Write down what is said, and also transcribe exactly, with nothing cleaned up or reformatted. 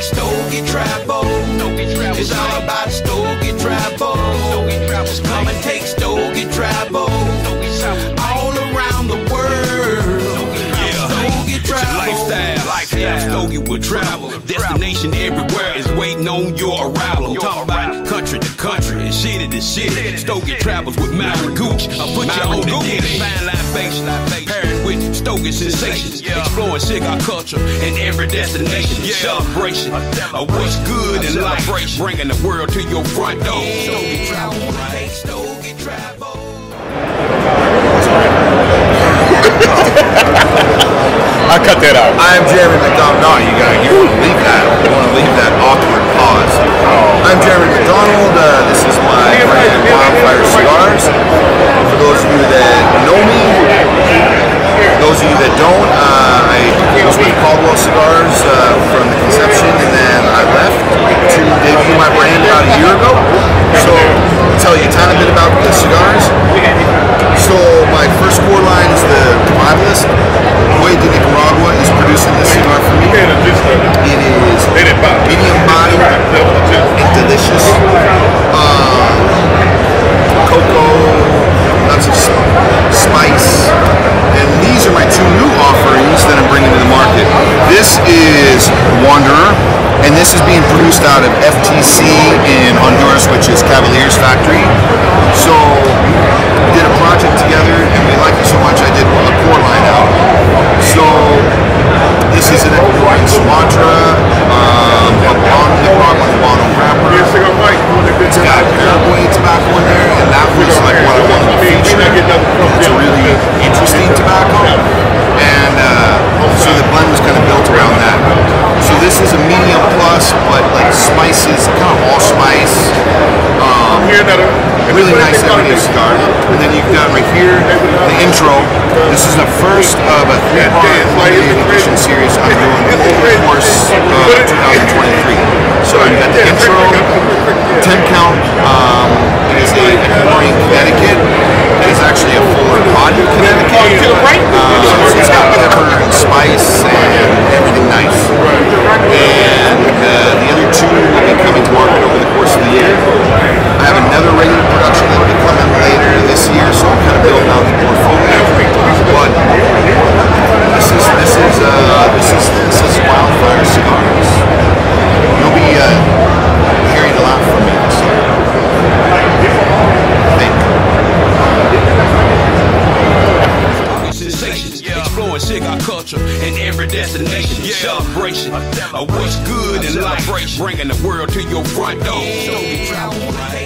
take Stogie Travels. It's all about Stogie Travels. Come and take Stogie Travels all around the world. Stogie Travels. Lifestyle, lifestyle. Stogie will travel. Destination everywhere is waiting on your arrival. I'm talking about country to country and city to city. Stogie Travels with Mountain Gooch. I put you on the ditty. Fine line base, paired with Stogie sensations. Exploring cigar culture in every destination. Celebration of what's good in life. Bringing the world to your front door. Stogie Travels. Stogie Travels. I cut that out. I am Jeremy McDonald. No, you got you want to leave that. You want to leave that awkward pause. I'm Jeremy McDonald. Uh, this is my brand Wildfire Cigars. For those of you that know me, those of you that don't, uh, I was with Caldwell Cigars uh, from the conception, and then I left to debut my brand about a year ago. So, I'll tell you a tiny bit about the cigars. So, my first core line is the Revivalist. Way de Nicaragua is producing this cigar for me. It is medium body and delicious. Uh, cocoa, lots of spice. And these are my two new offerings that I'm bringing to the market. This is Wanderer, and this is being produced out of F T C in Honduras, which is Cavalier's factory. So, we did a project together, and we liked it so much I did a core line out. So, this is an Ecuadorian Sumatra, um, a blonde Nicaraguan Habano wrapper. It's got Paraguay tobacco in there, and that was like what I wanted to feature. It's a really interesting tobacco, and uh, so the blend was kind of built around that. So this is a medium plus, but like spices, kind of allspice. Um, really nice everyday cigar. And then you've got right here the intro. This is the first of a three-part limited edition series I'm doing over the course of twenty twenty-three. So you've got the intro, ten count. Um, it is a Ecuadorian Connecticut. It is actually a fuller body Connecticut. Uh, so it's got pepper and spice and everything nice. And uh, the other two will be coming to market over the course of the year. I have another regular production that will be coming later this year, so I'm kind of building out the portfolio. But this is this is uh, this is this is Wildfire Cigars. You'll be uh, hearing a lot from me this year. Thank you. Exploring cigar culture in every destination. Celebration of what's good in life. Bringing the world to your front door.